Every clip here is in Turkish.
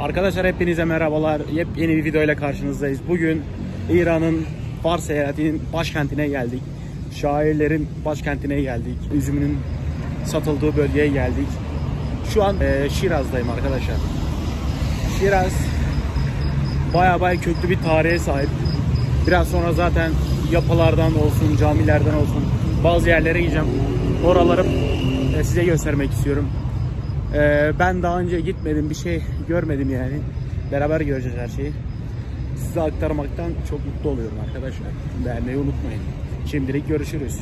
Arkadaşlar hepinize merhabalar. Yepyeni bir video ile karşınızdayız. Bugün İran'ın Fars eyaletinin başkentine geldik. Şairlerin başkentine geldik. Üzümünün satıldığı bölgeye geldik. Şu an Şiraz'dayım arkadaşlar. Şiraz baya köklü bir tarihe sahip. Biraz sonra zaten yapılardan olsun, camilerden olsun bazı yerlere gideceğim. Oraları size göstermek istiyorum. Ben daha önce gitmedim, bir şey görmedim yani. Beraber göreceğiz her şeyi. Size aktarmaktan çok mutlu oluyorum arkadaşlar. Beğenmeyi unutmayın. Şimdilik görüşürüz.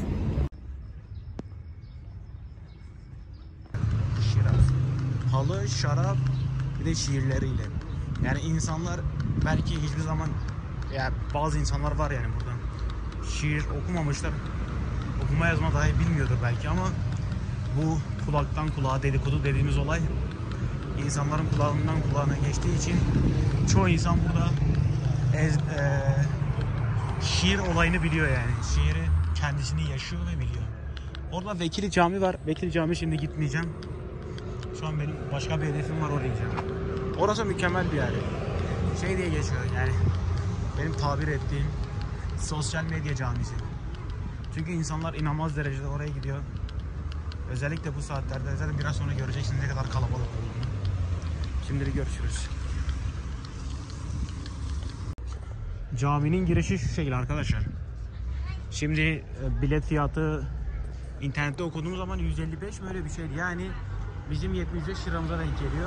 Şiraz. Halı, şarap, bir de şiirleriyle. Yani insanlar belki hiçbir zaman, yani bazı insanlar var yani buradan şiir okumamışlar. Okuma yazma dahi bilmiyordur belki ama bu kulaktan kulağa dedikodu dediğimiz olay insanların kulağından kulağına geçtiği için çoğu insan burada şiir olayını biliyor yani. Şiiri kendisini yaşıyor ve biliyor. Orada Vekili Cami var. Vekili Cami şimdi gitmeyeceğim. Şu an benim başka bir hedefim var, oraya gideceğim. Orası mükemmel bir yer. Şey diye geçiyor yani, benim tabir ettiğim sosyal medya camisi. Çünkü insanlar inanılmaz derecede oraya gidiyor. Özellikle bu saatlerde, zaten biraz sonra göreceksiniz ne kadar kalabalık olduğunu. Şimdilik görüşürüz. Caminin girişi şu şekilde arkadaşlar. Şimdi bilet fiyatı internette okuduğum zaman 155 mi öyle bir şeydi. Yani bizim 75 liramıza denk geliyor.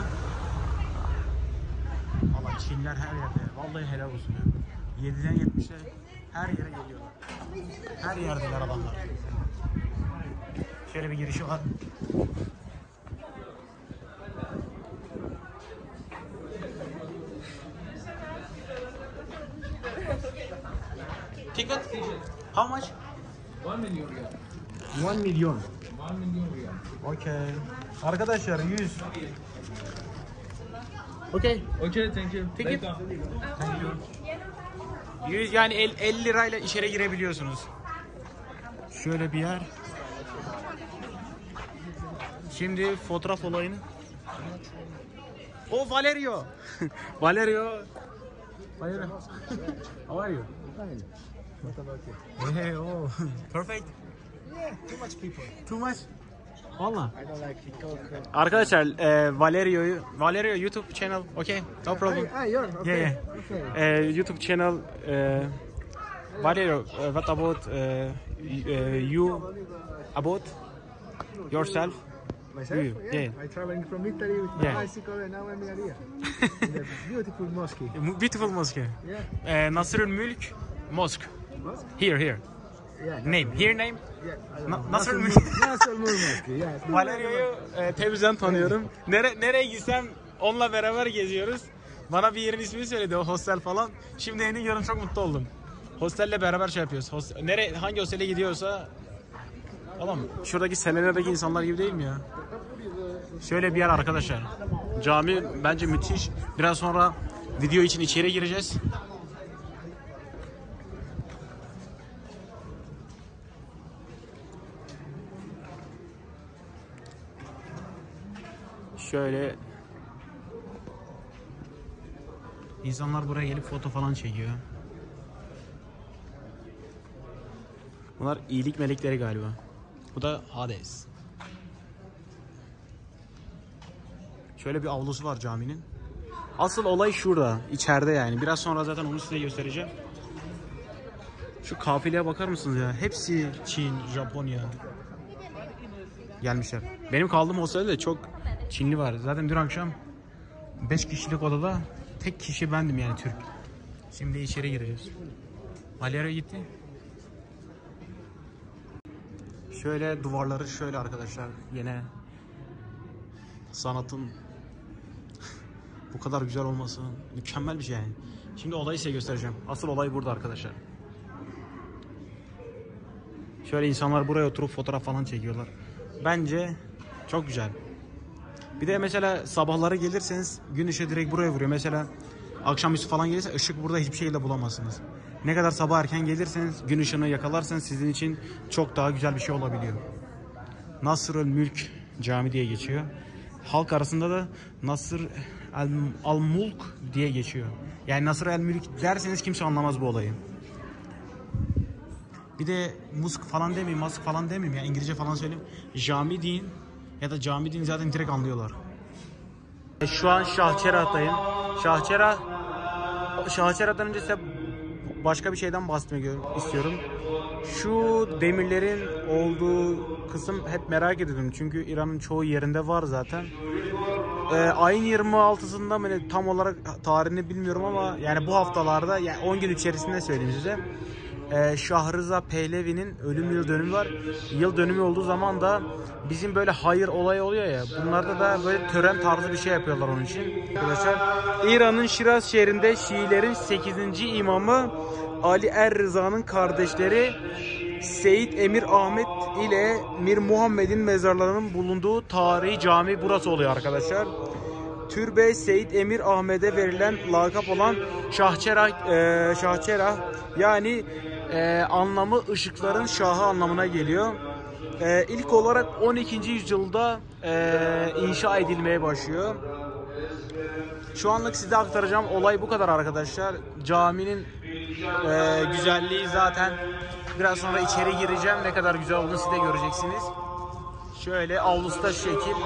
Allah, Çinliler her yerde. Vallahi helal olsun ya. 7'den 70'e her yere geliyorlar. Her yerdeler adamlar. Şöyle bir girişi var. Ticket? How much? 1 million riyal. 1 milyon. 1 milyon riyal. Okay. Arkadaşlar 100. Okay. Okay, thank you. Ticket? Later. Thank you. 100 yani 50 lirayla içeri girebiliyorsunuz. Şöyle bir yer. Şimdi fotoğraf olayını. O Valerio. Valerio. Valerio. How are you? Fine. What about you? Hey, oh, perfect. Yeah, too much people. Too much. Valla. I don't like TikTok. Arkadaşlar Valerio YouTube channel. Okay, no problem. You're okay. Yeah. Okay. YouTube channel. Valerio, what about you? About yourself? Myself? You, yeah. I traveling from Italy with my Yeah. bicycle and now I'm here. In the beautiful mosque. Beautiful mosque. Yeah. Nasrul Mülk Mosque. Mosque? Here. Yeah. Name. Here name. Yeah. Nasrul Mülk. Nasrul Mosque. Yeah. Valerio'yu temizden tanıyorum. Nereye gitsem onunla beraber geziyoruz. Bana bir yerin ismini söyledi, o hostel falan. Şimdi yeni görüyorum, çok mutlu oldum. Hostelle beraber şey yapıyoruz. Hangi hostele gidiyorsa. Tamam. Şuradaki Selene'deki insanlar gibi değil mi ya? Şöyle bir yer arkadaşlar. Cami bence müthiş. Biraz sonra video için içeri gireceğiz. Şöyle insanlar buraya gelip foto falan çekiyor. Bunlar iyilik melekleri galiba. Bu da Hades. Şöyle bir avlusu var caminin. Asıl olay şurada, içeride yani. Biraz sonra zaten onu size göstereceğim. Şu kafileye bakar mısınız ya? Hepsi Çin, Japonya gelmişler. Benim kaldığım hostelde de çok Çinli var. Zaten dün akşam 5 kişilik odada tek kişi bendim yani, Türk. Şimdi içeri gireceğiz. Valerio gitti. Şöyle duvarları şöyle arkadaşlar. Yine sanatın bu kadar güzel olması mükemmel bir şey yani. Şimdi olayı size göstereceğim. Asıl olay burada arkadaşlar. Şöyle insanlar buraya oturup fotoğraf falan çekiyorlar. Bence çok güzel. Bir de mesela sabahları gelirseniz gün ışığı direkt buraya vuruyor. Mesela akşamüstü falan gelirse ışık burada hiçbir şeyle bulamazsınız. Ne kadar sabah erken gelirseniz, gün ışığını yakalarsanız sizin için çok daha güzel bir şey olabiliyor. Nasrul Mülk Cami diye geçiyor. Halk arasında da Nasr Al-Mulk diye geçiyor. Yani Nasr el-Mülk derseniz kimse anlamaz bu olayı. Bir de musk falan demeyeyim, mask falan demeyeyim ya, İngilizce falan söyleyeyim. Cami deyin ya da cami deyin, zaten direkt anlıyorlar. Şu an Şahçerah'tayım. Şahçerah'tan önce size başka bir şeyden bahsetmek istiyorum. Şu demirlerin olduğu kısım hep merak ediyordum. Çünkü İran'ın çoğu yerinde var zaten. Ayın 26'sında mı tam olarak tarihini bilmiyorum ama yani bu haftalarda, yani 10 gün içerisinde söyleyeyim size. Şahrıza Pehlevi'nin ölüm yıl dönümü var. Yıl dönümü olduğu zaman da bizim böyle hayır olayı oluyor ya. Bunlarda da böyle tören tarzı bir şey yapıyorlar onun için. Arkadaşlar, İran'ın Şiraz şehrinde Şiilerin 8. imamı Ali Er-Rıza'nın kardeşleri Seyyid Emir Ahmet ile Mir Muhammed'in mezarlarının bulunduğu tarihi cami burası oluyor arkadaşlar. Türbe Seyyid Emir Ahmet'e verilen lakap olan Şahçerah yani anlamı ışıkların şahı anlamına geliyor. İlk olarak 12. yüzyılda inşa edilmeye başlıyor. Şu anlık size aktaracağım olay bu kadar arkadaşlar. Caminin güzelliği zaten biraz sonra içeri gireceğim. Ne kadar güzel olduğunu siz de göreceksiniz. Şöyle avlusu da şu şekil.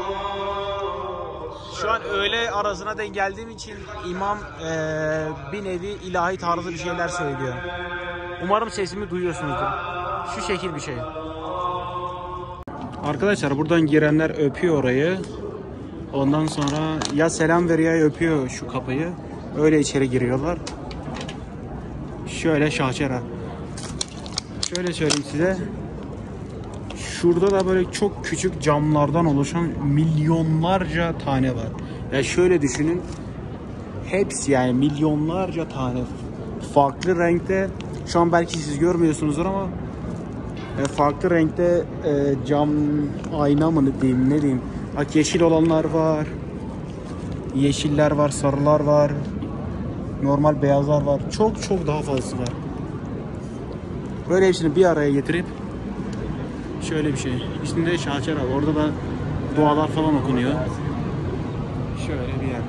Şu an öğle arasına denk geldiğim için imam bir nevi ilahi tarzı bir şeyler söylüyor. Umarım sesimi duyuyorsunuzdur. Şu şekil bir şey. Arkadaşlar, buradan girenler öpüyor orayı. Ondan sonra ya selam veriyor ya öpüyor şu kapıyı. Öyle içeri giriyorlar. Şöyle Şahçerah. Şöyle söyleyeyim size. Şurada da böyle çok küçük camlardan oluşan milyonlarca tane var. Ya şöyle düşünün. Hepsi, yani milyonlarca tane. Farklı renkte. Şu an belki siz görmüyorsunuzdur ama farklı renkte cam, ayna mı diyeyim, ne diyeyim. Bak, yeşil olanlar var. Yeşiller var, sarılar var. Normal beyazlar var. Çok çok daha fazlası var. Böyle hepsini bir araya getirip şöyle bir şey. İçinde Şahçerah. Orada da dualar falan okunuyor. Şöyle bir yer.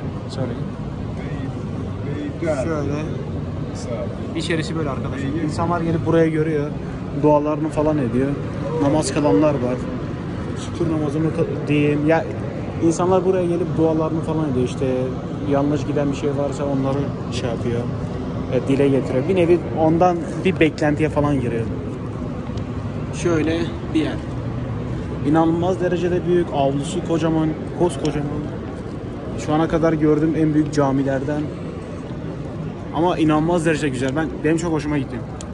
Şöyle. İçerisi böyle arkadaşlar. İnsanlar gelip buraya görüyor. Dualarını falan ediyor. Namaz kılanlar var. Şükür namazını diyeyim. Ya insanlar buraya gelip dualarını falan ediyor. İşte yanlış giden bir şey varsa onları şey yapıyor. Dile getiriyor. Bir nevi ondan bir beklentiye falan giriyor. Şöyle bir yer. İnanılmaz derecede büyük. Avlusu kocaman, koskocaman. Şu ana kadar gördüğüm en büyük camilerden. Ama inanılmaz derecede güzel. Benim çok hoşuma gitti.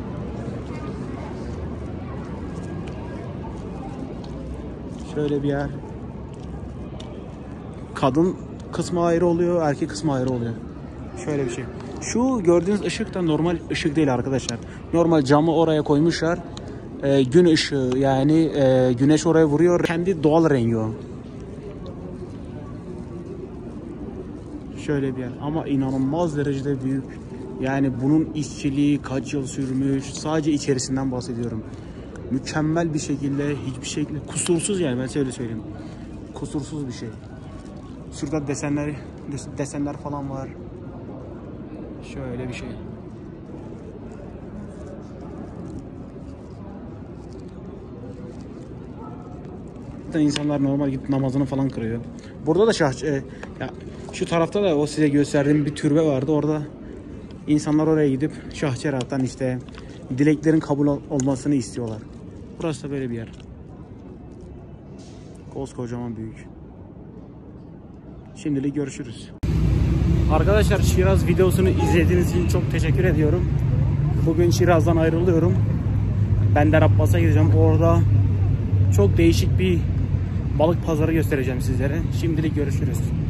Şöyle bir yer. Kadın kısmı ayrı oluyor, erkek kısmı ayrı oluyor. Şöyle bir şey. Şu gördüğünüz ışık da normal ışık değil arkadaşlar. Normal camı oraya koymuşlar. Gün ışığı, yani güneş oraya vuruyor. Kendi doğal rengi o. Şöyle bir yer. Ama inanılmaz derecede büyük. Yani bunun işçiliği kaç yıl sürmüş. Sadece içerisinden bahsediyorum. Mükemmel bir şekilde, hiçbir şekilde kusursuz, yani ben size öyle söyleyeyim. Kusursuz bir şey. Şurada desenler falan var. Şöyle bir şey. İnsanlar normal gidip namazını falan kırıyor. Burada da ya şu tarafta da o size gösterdiğim bir türbe vardı. Orada insanlar oraya gidip Şahçerah'tan işte dileklerin kabul olmasını istiyorlar. Burası da böyle bir yer. Koskocaman büyük. Şimdilik görüşürüz. Arkadaşlar, Şiraz videosunu izlediğiniz için çok teşekkür ediyorum. Bugün Şiraz'dan ayrılıyorum. Ben de Abbas'a gideceğim. Orada çok değişik bir balık pazarı göstereceğim sizlere. Şimdilik görüşürüz.